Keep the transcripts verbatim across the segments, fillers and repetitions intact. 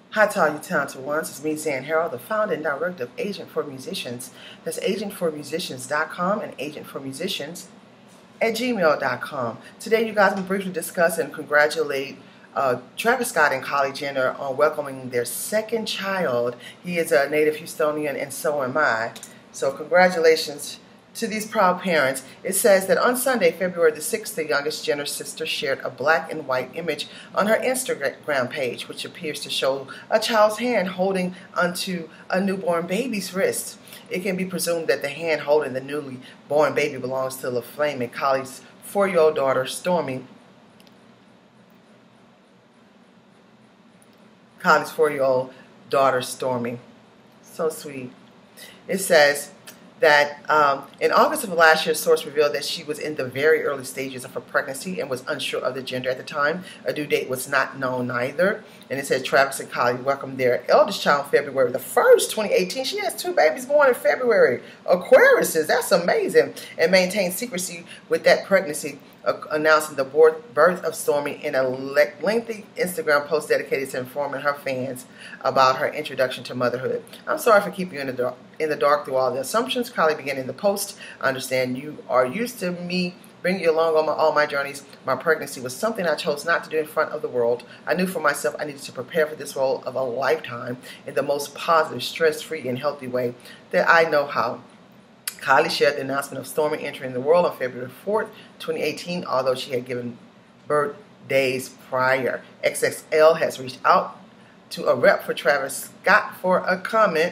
Hi to all you talented ones. It's me, Zan Harold, the founder and director of Agent for Musicians. That's agent for musicians dot com and agent for musicians at gmail dot com. Today, you guys will briefly discuss and congratulate uh, Travis Scott and Kylie Jenner on welcoming their second child. He is a native Houstonian, and so am I. So congratulations to these proud parents. It says that on Sunday, February the sixth, the youngest Jenner sister shared a black and white image on her Instagram page, which appears to show a child's hand holding onto a newborn baby's wrist. It can be presumed that the hand holding the newly born baby belongs to LaFlame and Kylie's four-year-old daughter, Stormy. Kylie's four-year-old daughter, Stormy. So sweet. It says that um, in August of last year, a source revealed that she was in the very early stages of her pregnancy and was unsure of the gender at the time. A due date was not known either. And it said Travis and Kylie welcomed their eldest child February the first, twenty eighteen. She has two babies born in February. Aquariuses, that's amazing. And maintained secrecy with that pregnancy, uh, announcing the birth of Stormy in a lengthy Instagram post dedicated to informing her fans about her introduction to motherhood. I'm sorry for keeping you in the dark, in the dark through all the assumptions. Kylie began in the post. I understand you are used to me bringing you along on my, all my journeys. My pregnancy was something I chose not to do in front of the world. I knew for myself I needed to prepare for this role of a lifetime in the most positive, stress-free, and healthy way that I know how. Kylie shared the announcement of Stormy entering the world on February fourth, twenty eighteen, although she had given birth days prior. X X L has reached out to a rep for Travis Scott for a comment,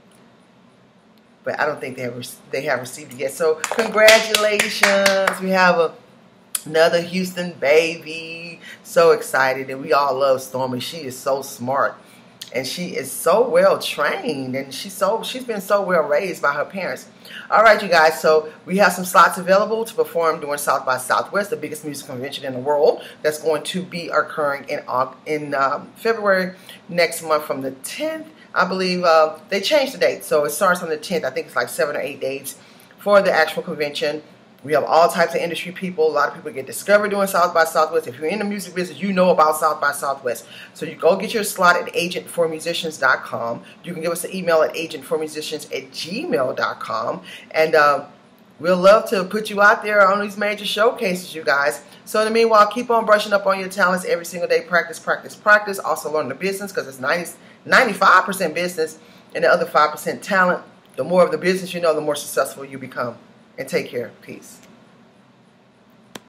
but I don't think they have, they have received it yet. So congratulations. We have a, another Houston baby. So excited. And we all love Stormy. She is so smart. And she is so well trained. And she's so she's been so well raised by her parents. All right, you guys. So we have some slots available to perform during South by Southwest, the biggest music convention in the world. That's going to be occurring in, in um, February next month from the tenth. I believe uh, they changed the date, so it starts on the tenth. I think it's like seven or eight days for the actual convention. We have all types of industry people. A lot of people get discovered doing South by Southwest. If you're in the music business, you know about South by Southwest. So you go get your slot at agent for musicians dot com. You can give us an email at agent for musicians at gmail dot com. And uh, we'll love to put you out there on these major showcases, you guys. So in the meanwhile, keep on brushing up on your talents every single day. Practice, practice, practice. Also learn the business, because it's ninety-five percent business and the other five percent talent. The more of the business you know, the more successful you become. And take care. Peace.